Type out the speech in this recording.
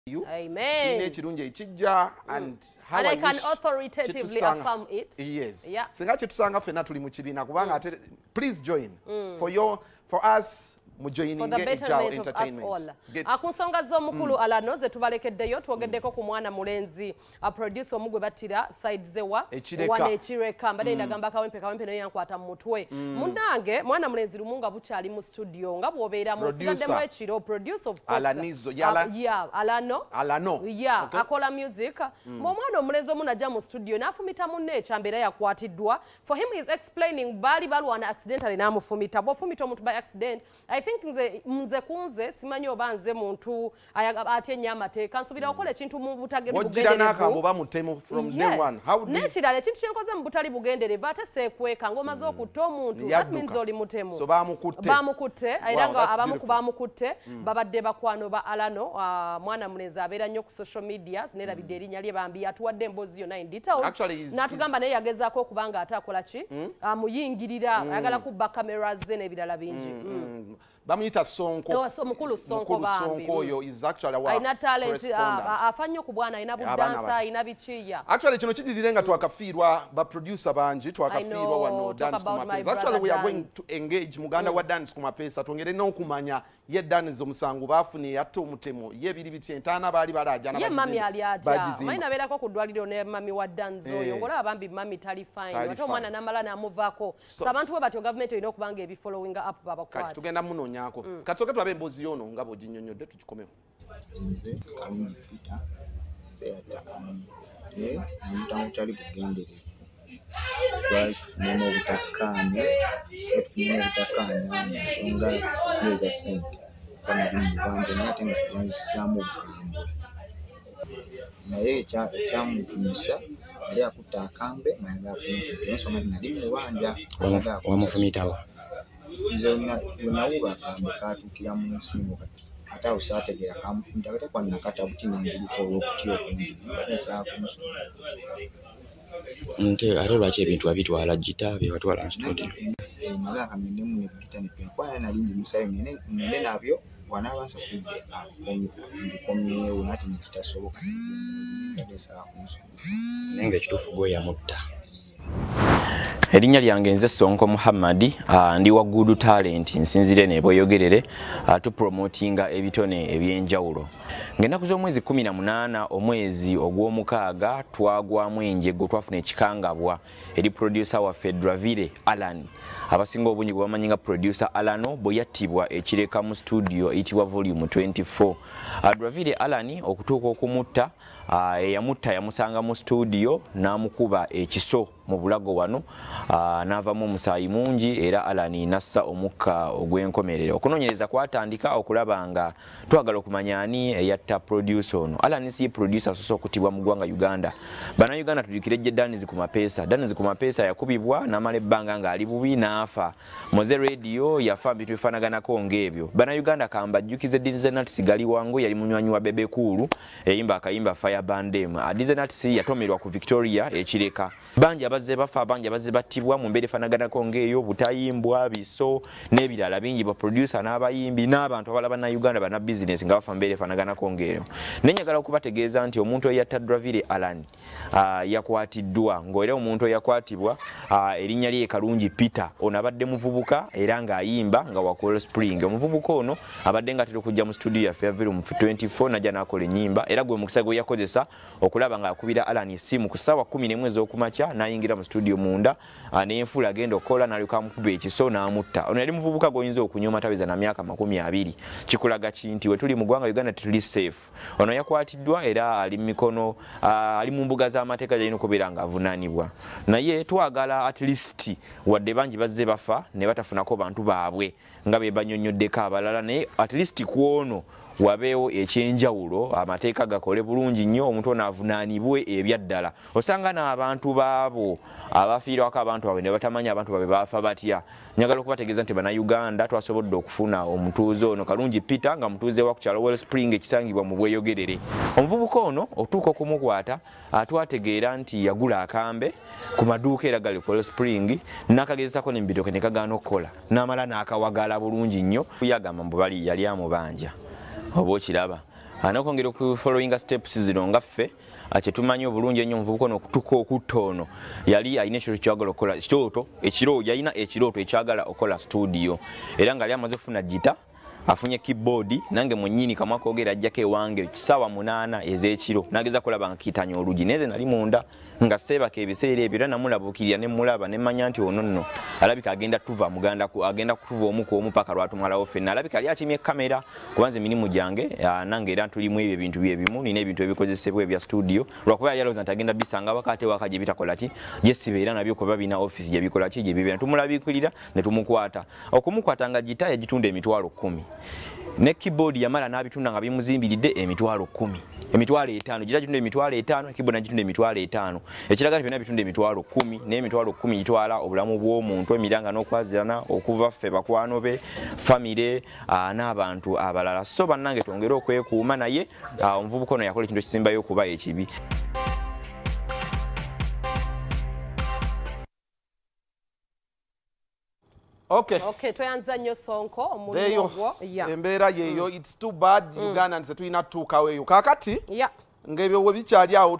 Amen. And I can authoritatively affirm it. Yes. Yeah. Please join for us. For the betterment of us all. Akunsonga z'omukulu alano ze tubalekeddeyo twogeddeko ku mwana mulenzi producer omugwe battira side zewa wana ekireka mbadde ndagamba kawempe naye yankwata mu mutwe munnange mwana mulenzi lumunga bukyali mu studio nga bw'obeera mu sigaddemu ekiro producer of course Alanizo Alano akola music omwana omulenzi omu najja mu studio n'afumita munne ekyambeera yakwatiddwa for him is explaining baali balwana accidentally n'amufumita bw'ofumita omuntu by accident I think nze kunze simanyi oba nze muntu atye nnyo amateeka nsuubira okukola ekintu mu butali bugenderevu n'ekirala ekintu kyenkoze mu butali bugenderevu ate seekweka ng'omaze okutta omuntu that means oli mutemu bamukutte era nga abamu ku bamukutte babadde bakwano ba Alano mwana mulenzi abeera nnyo ku social media neerabidde erinnya lye bambi atuwadde emboozi yonna in details n'atugamba naye yagezaako okuba nga ate akola ki amuyingirira ayagala kubba cameras ze n'ebirala bingi Bamuyita Sonko. Mukulu Sonko bambi. Sonko is actually our aina talent afanyo ku bwana aina budansa aina bichiya. Actually kino kidirenga twakafiirwa ba producer banji twakafiirwa wano dance ku mapesa. Actually we are going to engage muganda wa dance ku mapesa twongere n'okumanya ye dance omusangu bafuni yato mutemo ye biri biti entana bali balajana bagizi. Ye mami ali atya. Maina berako ku dwaliro ne mami wa dance oyo ngola abambi mami tali fine. Wato mwana namala na muvako. Sabantu we batyo government ino kubanga ebi following up baba kwati. Tugenda muno nyako katoke twabe mbozi yono ngabo ginyonyodde tukikomeo nze kalungi Peter nze namutango tali bugenderevu twafunemu obutakkaanya ensonga neza ssente banali mu bwanja naye ate nga yanzisizaamu obukambwe naye ekyamuvunyisa yali akutta akambe nga yagala kumufumita ensonga nali mu bwanja wamufumitawo nze nawuba akambe katuukira mu nsingo kati ate awo saategeera kamufumita kate kwanakata buti nenzirika olw'okutya okungi batesaa kumusoma nte ate lwaki ebintu wabitwala gita byewatwala mu studio naga akamendemu ne gita ne penkwana nalingi musayo ngene nabyo wanaaba nsasudde mbikomyewo nati nekitasoboka batesaa kumusoma naye ng'ekituufu gw'eyamutta. Erinnya lyange nze Sonko Muhammad ndi wa Good Talent nsinzire ne boyogerere tu promotinga ebitone ebyenjawulo. Ng'ennaku z'omwezi 18 omwezi ogw'omukaaga twagwamu enjego twafuna ekikangabwa eri producer waffe Draville Alan. Abasinga obungi bwe bamanyi nga producer Alano bwe yattibwa ekireka mu studio eyitibwa volume 24. Draville Alan okutuuka okumutta eyamutta yamusanga mu studio n'amukuba ekiso mu bulago wano n'avamu omusaayi mungi era Alani nassa omukka ogw'enkomerero. Okunoonyereza kwatandika okulaba nga twagala okumanya ani eyatta producer ono. Alani si producer asoose okutibwa mu ggwanga Uganda. Bannayuganda tujjukire ejje Danizi ku mapeesa. Danizi ku mapeesa yakubibwa n'amala ebbanga ng'ali bubi n'afa. Moze radio yafa bintu bifanaganako ng'ebyo. Bannayuganda kambajjukize Dizenat gali wangu yali munywanyi wa Bebe Cool eyimba akayimba Fire Bandem. Dizenat yatomerwa ku Victoria ekireka. Banja bazze bafa banja bazze battibwa mu mbeera efanaganako ng'eyo butayimbwa biso n'ebirala bingi ba producer n'abayimbi n'abantu abalaba na Uganda bana business nga bafa mbeera efanaganako ng'eyo. Nenyagala okubategeeza nti omuntu eyatta Draville Alan yakwatiddwa ng'era omuntu eyakwatibwa erinnya lye Kalungi Peter ono abadde muvubuka era ng'ayimba nga wa Coral Spring. Omuvubuka ono abadde nga atera okujja mu studio ya Fairville mu 24 najja n'akola ennyimba era gwe mukisa gwe yakozesa okulaba ng'akubira Alan essimu ku ssaawa 11 ez'okumakya n'ayingira mu studio munda n'enfula agenda okukola n'alyoka amukuba ekiso n'amutta. Ono yali muvubuka goyinza okunyuma taweza na myaka 20. Kikulaga kinti we tuli mu ggwanga Uganda tetuli safe. Ono yakwatiddwa era ali mu mikono ali mu mbuga z'amateeka gyalina okubeera ng'avunaanibwa. Naye twagala at least wadde bangi bazze bafa ne batafunako bantu baabwe nga be banyonnyoddeko abalala naye at least ku ono wabeewo ekyenjawulo amateeka gakole bulungi nnyo omuntu ono avunaanibwe ebyaddala. Osanga n'abantu baabo abafiirwako abantu baabwe ne batamanya abantu baabwe baafa batya. Njagala okubategeeza nti bannayuganda twasobodde okufuna omutuuze ono Kalungi Peter nga mutuuze wa ku kyalo Well Spring ekisangibwa mu bweyogerere. Omuvubuka ono otuuka okumukwata twategeera nti yagula akambe ku maduuka era gali ku Well Spring n'akagezesako n'embitoke ne kagaana okukola n'amala n'akawagala bulungi nnyo. Yagamba mbu bali yali amubanja oba okiraba Anokongera ku following steps zino ngaffe kyetumanyi obulungi ennyo omuvubuka ono okutuka okutono yali alina ekiro kyagala okukola ekirooto yalina ekirooto ekyagala okukola studio era nga yali amaze okufuna gita afunye keyboard nange mwennyini kamwa koogera ajjako ewange kisaawa 8 ez'ekiro nageza kulaba nga kitanya olugi neze nali munda nga seebaka ebiseera ebyo era namulabukirira ne mulaba ne manya nti ono nno alabika agenda tuva muganda agenda kutuva omu ku omu paka lwatumalawo ffenna alabika yali akimye kamera kubanze emirimu gyange nange era tulimu ebyo ebintu byebimu nina ebintu ebikozesebwa ebya studio lwakuba yali alowooza nti agenda bisanga wakati waka gye bitakola ki gye sibeera nabyo kuba bina office gye bikola ki gye bibeera tumulabikirira ne tumukwata okumukwata nga gita yagitunda emitwalo 10 ne keyboard yamala n'abitunda nga bimuzimbiridde emitwalo 10 emitwalo 5 gita gitunda emitwalo 5 keyboard nagitunda emitwalo 5 ekiraga nti byonna bitunda emitwalo 10 n'emitwalo 10 gitwala obulamu bw'omuntu emiranga n'okwazirana okuva ffe bakwano be famire n'abantu abalala so bannange twongere okwekuuma naye omuvubuka ono yakola ekintu ekisimbayo okuba ekibi. Okay, toyanza nnyo Sonko omulimu ogwo. Embeera yeeyo, it's too bad Uganda nze tulina tutuukawo eyo. Kaakati ng'ebyo bwe bikyali awo